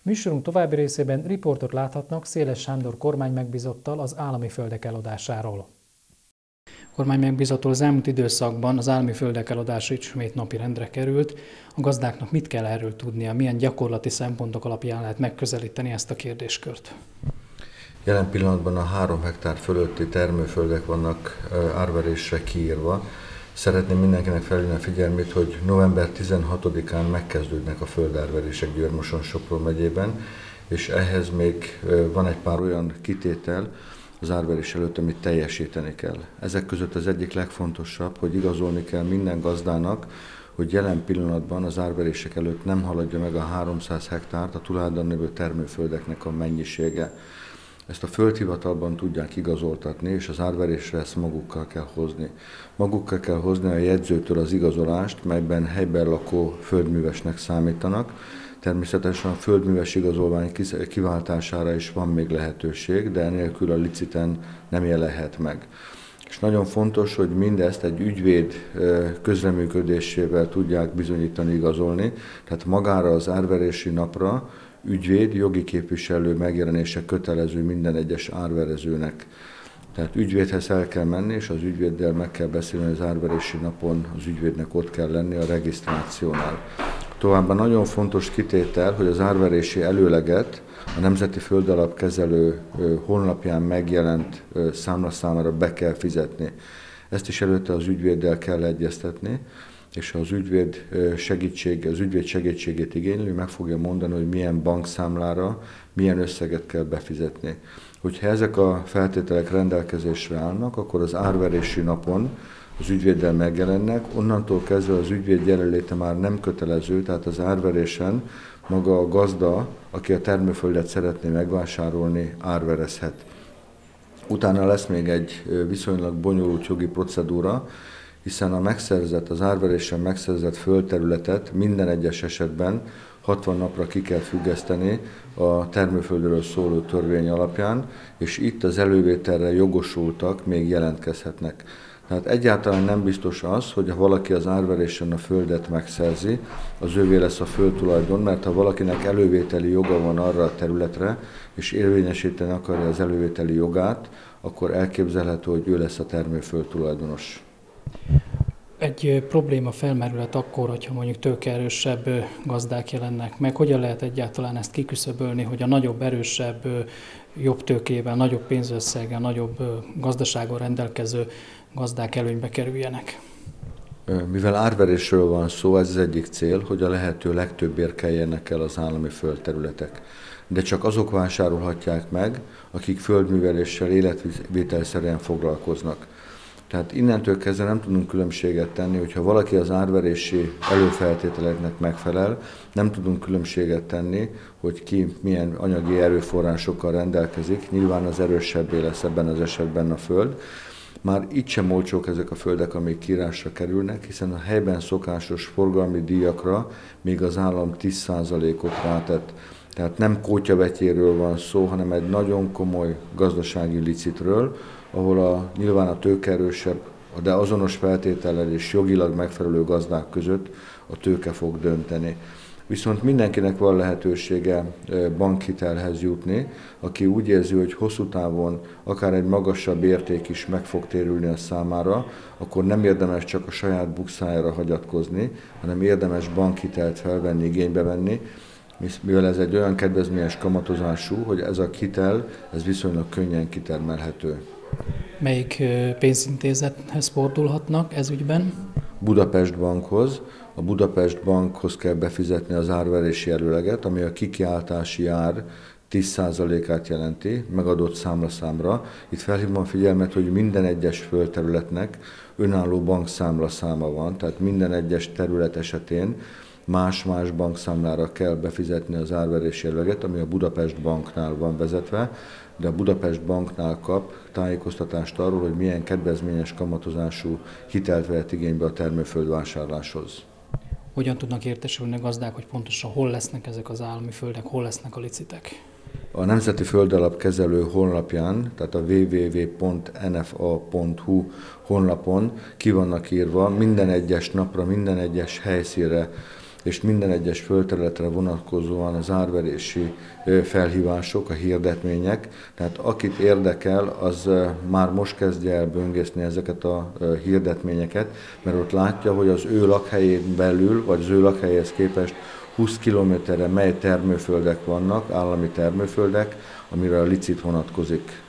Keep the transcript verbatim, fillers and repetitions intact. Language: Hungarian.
Műsorunk további részében riportot láthatnak Széles Sándor kormány megbízottal az állami földek eladásáról. Kormány megbízottól az elmúlt időszakban az állami földek eladása ismét napirendre került. A gazdáknak mit kell erről tudnia, milyen gyakorlati szempontok alapján lehet megközelíteni ezt a kérdéskört? Jelen pillanatban a három hektár fölötti termőföldek vannak árverésre kiírva. Szeretném mindenkinek felhívni a figyelmét, hogy november tizenhatodikán megkezdődnek a földárverések Győr-Moson-Sopron megyében, és ehhez még van egy pár olyan kitétel az árverés előtt, amit teljesíteni kell. Ezek között az egyik legfontosabb, hogy igazolni kell minden gazdának, hogy jelen pillanatban az árverések előtt nem haladja meg a háromszáz hektárt a tulajdon lévő termőföldeknek a mennyisége. Ezt a földhivatalban tudják igazoltatni, és az árverésre ezt magukkal kell hozni. Magukkal kell hozni a jegyzőtől az igazolást, melyben helyben lakó földművesnek számítanak. Természetesen a földműves igazolvány kiváltására is van még lehetőség, de enélkül a liciten nem jelenhet meg. És nagyon fontos, hogy mindezt egy ügyvéd közreműködésével tudják bizonyítani, igazolni, tehát magára az árverési napra ügyvéd, jogi képviselő megjelenése kötelező minden egyes árverezőnek. Tehát ügyvédhez el kell menni, és az ügyvéddel meg kell beszélni az árverési napon, az ügyvédnek ott kell lenni a regisztrációnál. Továbbá nagyon fontos kitétel, hogy az árverési előleget a Nemzeti Földalapkezelő honlapján megjelent számlaszámára be kell fizetni. Ezt is előtte az ügyvéddel kell egyeztetni, és az ügyvéd, segítség, az ügyvéd segítségét igénylő meg fogja mondani, hogy milyen bankszámlára milyen összeget kell befizetni. Hogyha ezek a feltételek rendelkezésre állnak, akkor az árverési napon az ügyvéddel megjelennek, onnantól kezdve az ügyvéd jelenléte már nem kötelező, tehát az árverésen maga a gazda, aki a termőföldet szeretné megvásárolni, árverezhet. Utána lesz még egy viszonylag bonyolult jogi procedúra, hiszen a megszerzett, az árverésen megszerzett földterületet minden egyes esetben hatvan napra ki kell függeszteni a termőföldről szóló törvény alapján, és itt az elővételre jogosultak még jelentkezhetnek. Tehát egyáltalán nem biztos az, hogy ha valaki az árverésen a földet megszerzi, az ővé lesz a földtulajdon, mert ha valakinek elővételi joga van arra a területre, és érvényesíteni akarja az elővételi jogát, akkor elképzelhető, hogy ő lesz a termőföld tulajdonos. Egy probléma felmerülhet akkor, hogyha mondjuk tőkeerősebb gazdák jelennek meg. Hogyan lehet egyáltalán ezt kiküszöbölni, hogy a nagyobb, erősebb, jobb tőkével, nagyobb pénzösszeggel, nagyobb gazdasággal rendelkező gazdák előnybe kerüljenek? Mivel árverésről van szó, ez az egyik cél, hogy a lehető legtöbbért keljenek el az állami földterületek. De csak azok vásárolhatják meg, akik földműveléssel életvitelszerűen foglalkoznak. Tehát innentől kezdve nem tudunk különbséget tenni, hogyha valaki az árverési előfeltételeknek megfelel, nem tudunk különbséget tenni, hogy ki milyen anyagi erőforrásokkal rendelkezik, nyilván az erősebbé lesz ebben az esetben a föld. Már itt sem olcsók ezek a földek, amik kiírásra kerülnek, hiszen a helyben szokásos forgalmi díjakra még az állam tíz százalékot rátett. Tehát nem kótyavetyéről van szó, hanem egy nagyon komoly gazdasági licitről, ahol a, nyilván a tőkeerősebb, de azonos feltétellel és jogilag megfelelő gazdák között a tőke fog dönteni. Viszont mindenkinek van lehetősége bankhitelhez jutni, aki úgy érzi, hogy hosszú távon akár egy magasabb érték is meg fog térülni a számára, akkor nem érdemes csak a saját bukszájára hagyatkozni, hanem érdemes bankhitelt felvenni, igénybe venni, mivel ez egy olyan kedvezményes kamatozású, hogy ez a hitel, ez viszonylag könnyen kitermelhető. Melyik pénzintézethez fordulhatnak ez ügyben? Budapest Bankhoz. A Budapest Bankhoz kell befizetni az árverési előleget, ami a kikiáltási ár tíz százalékát jelenti, megadott számlaszámra. Itt felhívom a figyelmet, hogy minden egyes földterületnek önálló bankszámlaszáma van, tehát minden egyes terület esetén más-más bankszámlára kell befizetni az árverési előleget, ami a Budapest Banknál van vezetve, de a Budapest Banknál kap tájékoztatást arról, hogy milyen kedvezményes kamatozású hitelt vehet igénybe a termőföld vásárláshoz. Hogyan tudnak értesülni a gazdák, hogy pontosan hol lesznek ezek az állami földek, hol lesznek a licitek? A Nemzeti Földalapkezelő honlapján, tehát a double-u double-u double-u pont en ef a pont hu honlapon ki vannak írva minden egyes napra, minden egyes helyszínre és minden egyes földterületre vonatkozóan az árverési felhívások, a hirdetmények. Tehát akit érdekel, az már most kezdje el böngészni ezeket a hirdetményeket, mert ott látja, hogy az ő lakhelyén belül, vagy az ő lakhelyhez képest húsz kilométerre mely termőföldek vannak, állami termőföldek, amire a licit vonatkozik.